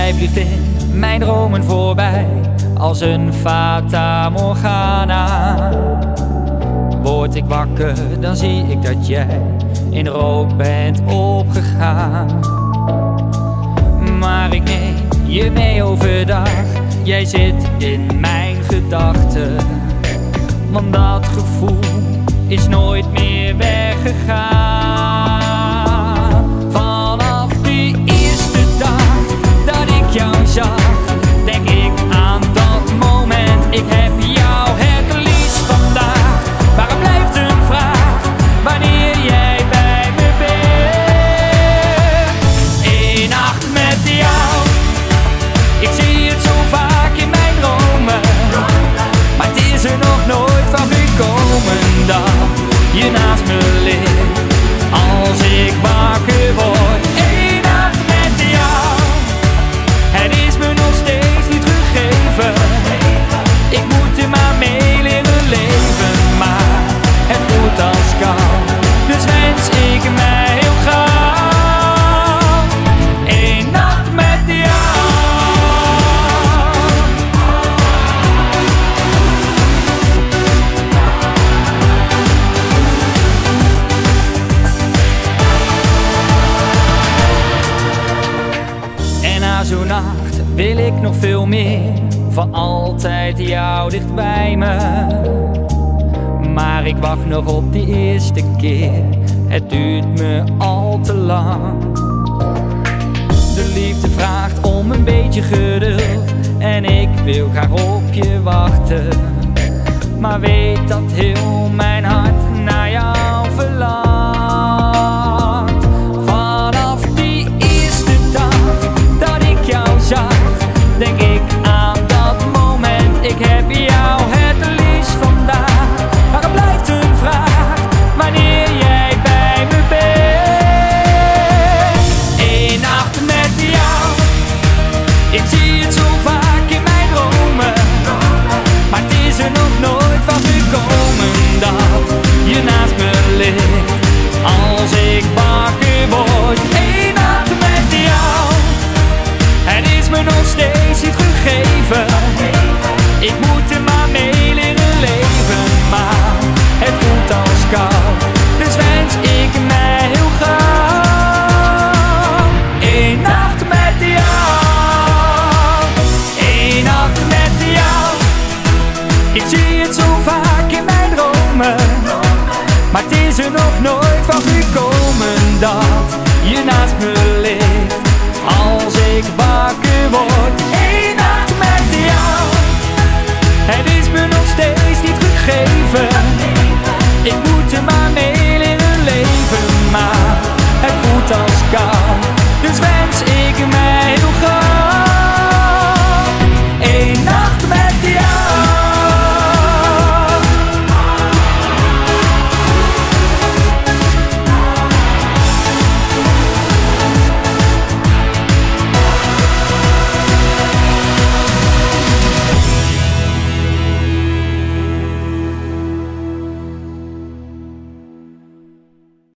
Jij vliegt in mijn dromen voorbij als een fata morgana. Word ik wakker, dan zie ik dat jij in rook bent opgegaan. Maar ik neem je mee overdag, jij zit in mijn gedachten. Want dat gevoel is nooit meer weggegaan. Vanaf die eerste dag dat ik jou zag, denk ik aan dat moment. Ik heb jou het liefst vandaag. Waarom blijft een vraag wanneer jij bij me bent? Eén nacht met jou, ik zie het zo vaak in mijn dromen. Maar het is er nog nooit van gekomen dat je naast me ligt als ik wakker word. Eén nacht met jou, het is me nog steeds niet gegeven. Ik moet er maar mee leren leven, maar het voelt als kou. Dus wens ik mij heel gauw één nacht met jou. En na zo'n nacht wil ik nog veel meer, voor altijd jou dicht bij me. Maar ik wacht nog op die eerste keer, het duurt me al te lang. De liefde vraagt om een beetje geduld en ik wil graag op je wachten. Maar weet dat heel mijn hart naar jou verlangt. Vanaf die eerste dag dat ik jou zag, denk ik aan dat moment. Ik heb jou het liefst vandaag. Waarom blijft een vraag wanneer jij bij me bent? Eén nacht met jou, ik zie het zo vaak in mijn dromen. Maar het is er nog nooit van gekomen dat je naast me ligt als ik wakker word. Eén nacht met jou, het is me nog steeds niet gegeven. Ik moet er maar mee leren leven, maar het voelt als kou. Dus wens ik mij heel gauw één nacht met jou. Eén nacht met jou, ik zie het zo vaak in mijn dromen. Maar het is er nog nooit van gekomen dat je naast me